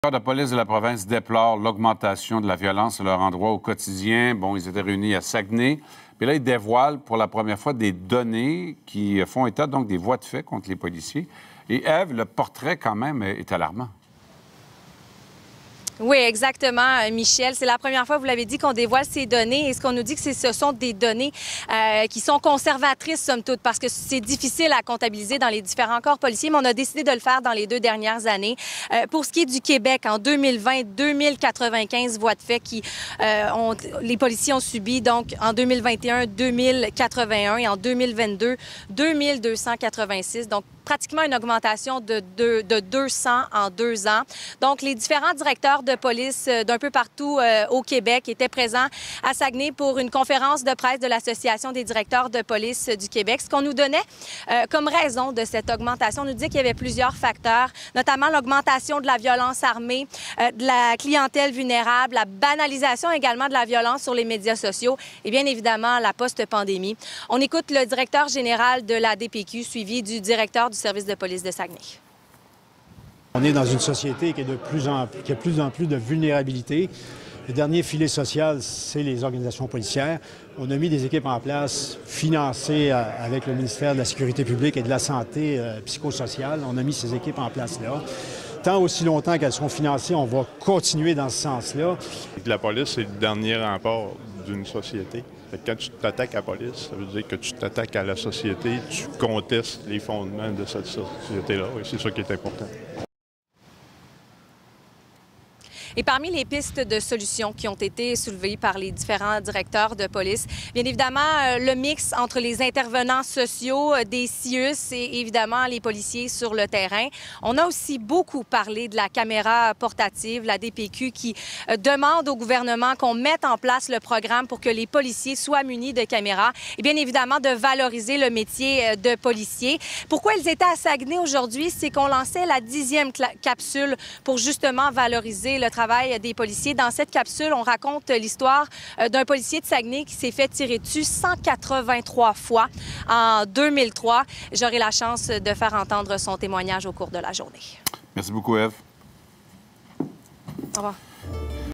De police de la province déplore l'augmentation de la violence à leur endroit au quotidien. Bon, ils étaient réunis à Saguenay. Puis là, ils dévoilent pour la première fois des données qui font état donc des voies de fait contre les policiers. Et Ève, le portrait quand même est alarmant. Oui, exactement, Michel. C'est la première fois, vous l'avez dit, qu'on dévoile ces données. Et ce qu'on nous dit, c'est que ce sont des données qui sont conservatrices, somme toute, parce que c'est difficile à comptabiliser dans les différents corps policiers, mais on a décidé de le faire dans les 2 dernières années. Pour ce qui est du Québec, en 2020, 2095 voies de fait les policiers ont subi. Donc, en 2021, 2081 et en 2022, 2286. Donc, pratiquement une augmentation de 200 en 2 ans. Donc, les différents directeurs de police d'un peu partout au Québec étaient présents à Saguenay pour une conférence de presse de l'Association des directeurs de police du Québec. Ce qu'on nous donnait comme raison de cette augmentation, on nous dit qu'il y avait plusieurs facteurs, notamment l'augmentation de la violence armée, de la clientèle vulnérable, la banalisation également de la violence sur les médias sociaux et bien évidemment la post-pandémie. On écoute le directeur général de la DPQ suivi du directeur du service de police de Saguenay. On est dans une société qui a de plus en plus de vulnérabilité. Le dernier filet social, c'est les organisations policières. On a mis des équipes en place, financées avec le ministère de la Sécurité publique et de la Santé psychosociale. On a mis ces équipes en place là. Tant aussi longtemps qu'elles seront financées, on va continuer dans ce sens-là. La police, c'est le dernier rempart d'une société. Quand tu t'attaques à la police, ça veut dire que tu t'attaques à la société, tu contestes les fondements de cette société-là, et c'est ça qui est important. Et parmi les pistes de solutions qui ont été soulevées par les différents directeurs de police, bien évidemment, le mix entre les intervenants sociaux des CIUS et évidemment les policiers sur le terrain. On a aussi beaucoup parlé de la caméra portative, la DPQ, qui demande au gouvernement qu'on mette en place le programme pour que les policiers soient munis de caméras et bien évidemment de valoriser le métier de policier. Pourquoi ils étaient à Saguenay aujourd'hui? C'est qu'on lançait la 10e capsule pour justement valoriser le travail des policiers. Dans cette capsule, on raconte l'histoire d'un policier de Saguenay qui s'est fait tirer dessus 183 fois en 2003. J'aurai la chance de faire entendre son témoignage au cours de la journée. Merci beaucoup, Ève. Au revoir.